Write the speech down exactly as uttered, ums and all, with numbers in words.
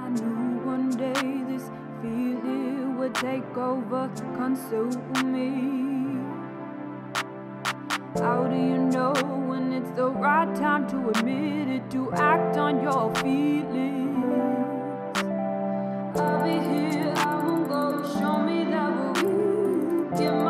I knew one day this feeling would take over, consume me. How do you know when it's the right time to admit it, to act on your feelings? I'll be here, I won't go, show me that we're weak.